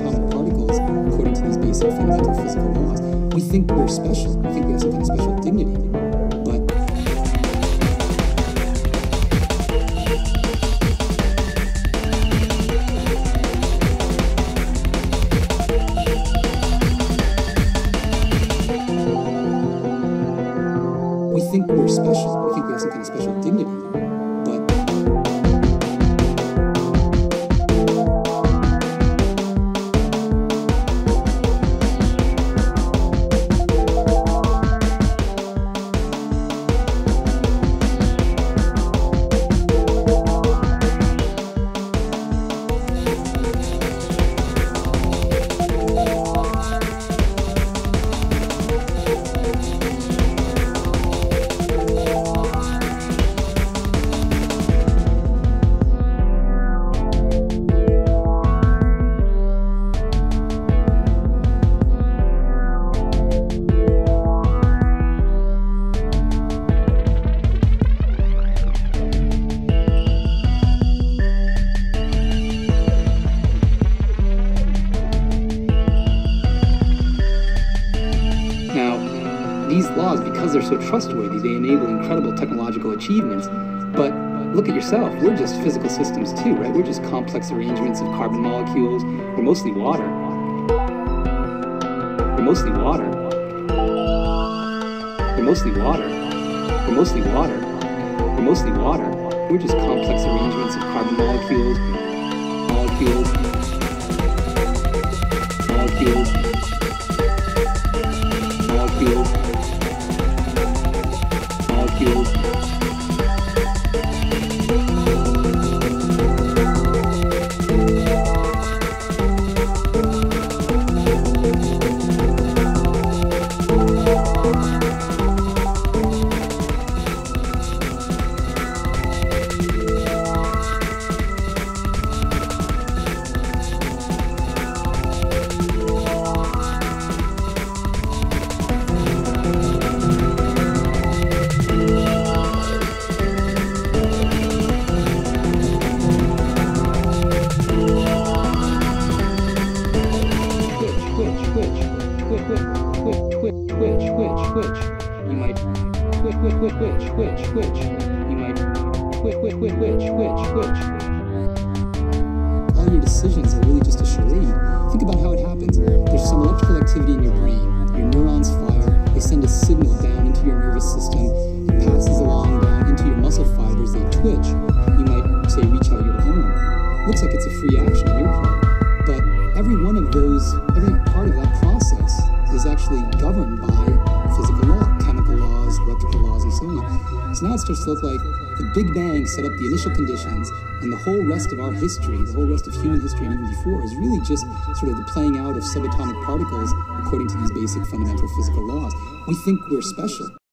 subatomic particles according to these basic fundamental physical laws. We think we're special. We think we have some kind of special dignity. But we think we're special. We think we have some kind of special dignity. These laws, because they're so trustworthy, they enable incredible technological achievements. But look at yourself. We're just physical systems too, right? We're just complex arrangements of carbon molecules. We're mostly water. We're mostly water. We're mostly water. We're mostly water. We're mostly water. We're just complex arrangements of carbon molecules. Molecules. Molecules. Molecules. Molecules. Twitch. You might twitch. You might twitch. All your decisions are really just a charade. Think about how it happens. There's some electrical activity in your brain. Your neurons fire. They send a signal down into your nervous system. It passes along down into your muscle fibers. They twitch. You might say reach out your arm. Looks like it's a free action on your part. But every one of those, every part of that process is actually governed by physical law, chemical laws, electrical laws, and so on. So now it starts to look like the Big Bang set up the initial conditions, and the whole rest of our history, the whole rest of human history and even before, is really just sort of the playing out of subatomic particles according to these basic fundamental physical laws. We think we're special.